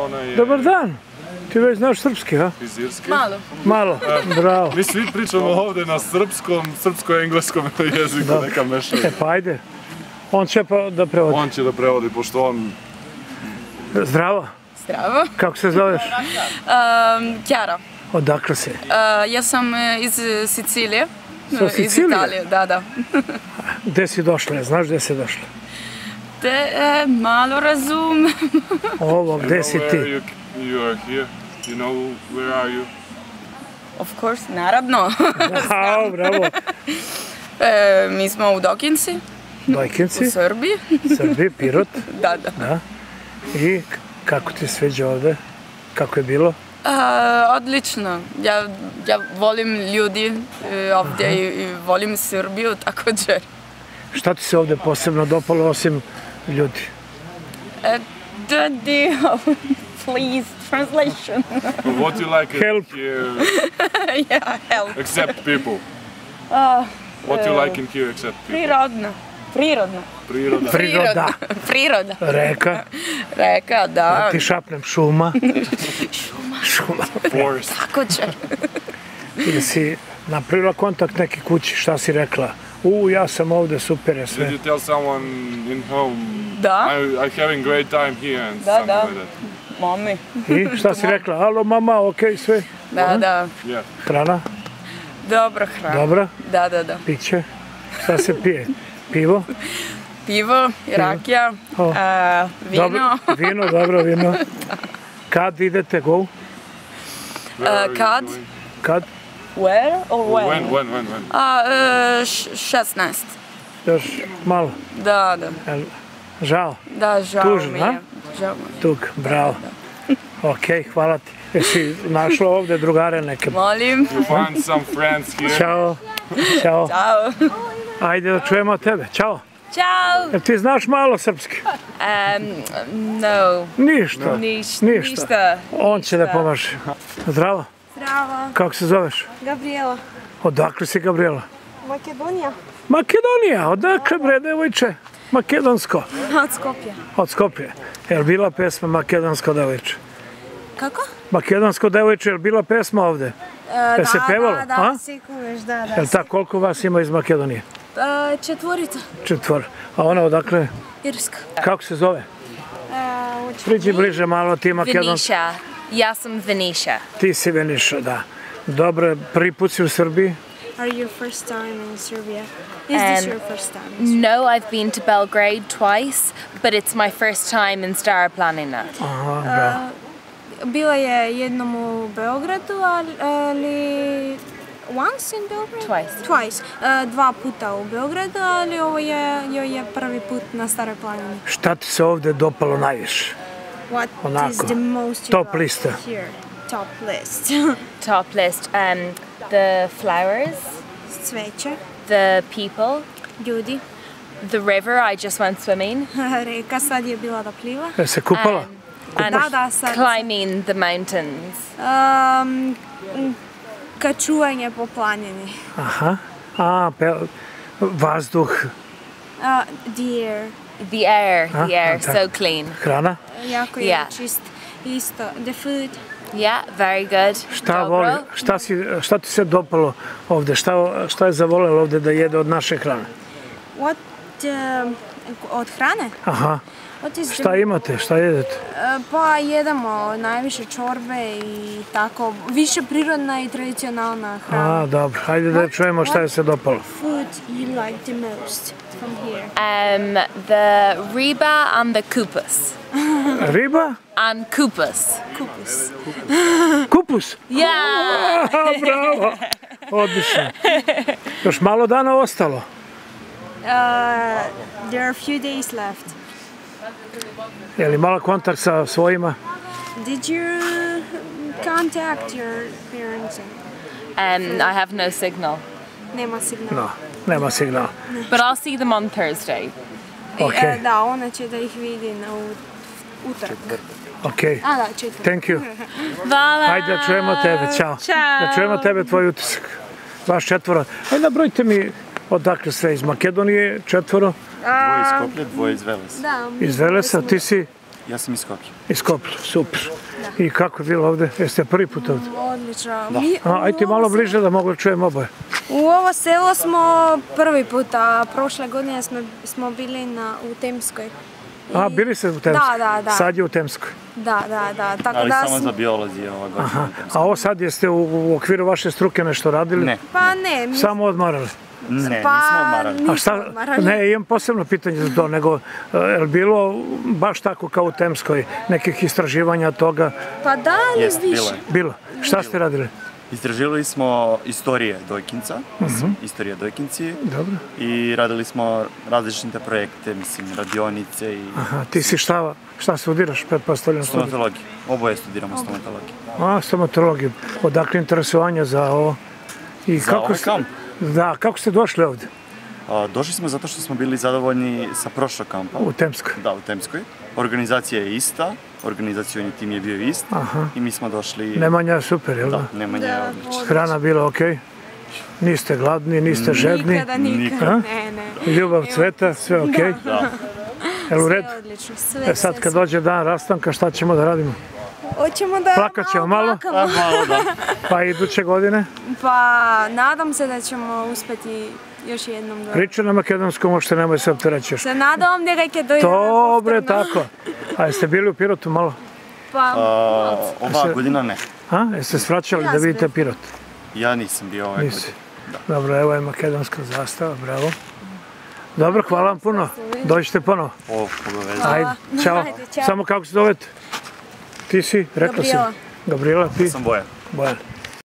ona je... Dobar dan. Ti već znaš srpski, ha? Iz Irske. Malo. Malo, bravo. Mi svi pričamo ovdje na srpsko-engleskom jeziku, neka mešaju. Pa ajde. On će pa da prevodi. On će da prevodi, pošto on... Zdravo. Zdravo. Kako se zoveš? Chiara. Odakle si? Ja sam iz Sicilije. Sa Sicilije? Iz Italije, da. Gde si došla? Znaš gde si došla? Malo razum. Ovo, gde si ti? You are here. You know where are you? Of course, naravno. Bravo. Mi smo u Dokinci. Dojkinci? U Srbiji. Srbiji, Pirot. Da. I kako ti sviđa ovde? Kako je bilo? Odlično. Ja volim ljudi ovdje i volim Srbiju također. Šta ti se ovde posebno dopalo osim ljudi? The deal. Please, translation. What you like Help. here Yeah, help. except people? What you like in here except people? Priroda. Reka, da. Ti šapnem šuma. Forest. Također. Ili si napravila kontakt neki kući, šta si rekla? Ja sam ovde, super je sve. Did you tell someone in home? Da. I'm having great time here and something like that. Mami. I šta si rekla? Alo mama, okej, sve? Da. Yeah. Hrana? Dobra hrana. Dobra? Da. Piće? Šta se pije? Pivo? Pivo, rakija, vino. Dobro vino. Kad idete, go? Kad? Kad? Where or when? When? 16. Još malo. Da. Žao? Da, žao Tužno, mi je. Tug, bravo. Okej, hvala ti. Jesi našla ovde drugare neke? Molim. You find some friends here? Ćao. Ćao. Ajde da čujemo tebe. Ćao. Ćao! Jel ti znaš malo srpski? No. Ništa. Ništa. On će da pomaže. Zdravo. Zdravo. Kako se zoveš? Gabriela. Odakle si, Gabriela? Makedonija. Makedonija, odakle bre, devojče? Makedonsko. Od Skopja. Od Skopje. Jel bila pesma Makedonsko devojče? Kako? Makedonsko devojče, jel bila pesma ovde? Jel se pevalo? Da, sikuješ, da. Jel tako, koliko vas ima iz Makedonije? 4. 4. A ona odakle? Irska. Kako se zove? Priđi bliže malo, ti Makedonsko. Veniša. Ja sam Veniša. Ti si Veniša, da. Dobro, prvi put si u Srbiji? Are you first time in Serbia? Is this your first time? No, I've been to Belgrade twice, but it's my first time in Stara Planina. Aha, bravo. Bila je jednom u Beogradu, ali... Once in Belgrade? Twice. 2 puta u Beogradu, ali ovo je prvi put na Staroj planini. Šta ti se ovde dopalo najviše? What is the most Top lista. Here? Top list. Top list. The flowers. Cveće. The people. Ljudi. The river, I just went swimming. Reka, sad je bila da pliva. Je se kupala? Da, sad. Climbing the mountains. Kačuvanje po planini. Aha. Vazduh. The air. The air, so clean. Hrana? Jako je čist. Isto. The food. Yeah, very good. Šta ti se dopalo ovde? Šta je zavoljelo ovde da jede od naše hrane? Od hrane? Aha. Šta imate? Šta jedete? Pa jedemo najviše čorbe i tako. Više prirodna i tradicionalna hrana. Dobro. Hajde da čujemo šta je se dopalo. Food you like the most from here? The riba and the kupus. Riba? And kupus. Kupus? Yeah! Bravo! Odlično. Još malo dana ostalo? There are a few days left. Je li malo kontakt sa svojima? Did you contact your parents? I have no signal. Nema signala. No, nema signala. But I'll see them on Thursday. Okay. Da, ona će da ih vidi na utorak. Okay. Da, četvrtak. Thank you. Hvala. Hajde da čujemo tebe, čao. Da čujemo tebe, tvoj utisak. Vaš 4. Hajde nabrojite mi odakle sve iz Makedonije, 4. Dvoje iz Skoplja, dvoje iz Velesa. Da. Iz Velesa, ti si? Ja sam iz Skoplja. Iz Skoplja, super. I kako je bilo ovde? Jeste prvi put ovde? Odlično. Ajde ti malo bliže da mogu da čujem oboje. U ovo selo smo prvi put, a prošle godine smo bili u Temskoj. A, bili ste u Temskoj? Da. Sad je u Temskoj? Da. Tako Ali da samo za biologiju ova godina. A ovo sad jeste u okviru vaše struke nešto radili? Ne. Pa ne. Samo odmarali? Ne, nismo odmarali. A šta, ne, imam posebno pitanje za to, nego je li bilo baš tako kao u Temskoj, nekih istraživanja toga? Pa da, Jest, više. Bilo. Šta ste radili? Istraživali smo istorije Dojkinca, istorija Dojkinci. Dobro. I radili smo različite projekte, mislim, radionice i... Aha, ti si šta studiraš, pretpostavljam? Stomatologiju. Oboje studiramo stomatologiju. A, stomatologiju. Odakle interesovanja za ovo? I Za ovaj kamp? Da, kako ste došli ovde? Došli smo zato što smo bili zadovoljni sa prošlog kampa. U Temskoj? Da, u Temskoj. Organizacija je ista, organizacioni tim je bio ist i mi smo došli... Nemanja super, jel da? Da, Nemanja je odlično. Hrana bila okej? Niste gladni, niste žedni? Nikada. Ne. Ljubav cveta, sve okej? Da. Jel u redu? Sve odlično. Sve. Sad kad dođe dan rastanka, šta ćemo da radimo? Hoćemo da Plakat ćemo malo? Malo, da. Pa iduće godine? Pa nadam se da ćemo uspeti još jednom da... Priča na makedonskom, možete nemoj se opterećeš. Se nadam da reke dojde Dobre, tako. A jeste bili u Pirotu malo? Pa... Ova godina ne. A, jeste svraćali da vidite Pirot? Ja nisam bio ove godine. Dobro, evo je makedonska zastava, bravo. Dobro, hvala vam puno. Dođite ponovo. Ajde, čao. Samo kako se zovete? Ti si, rekla si. Gabriela. Gabriela, ti? Sam Bojan. Bojan.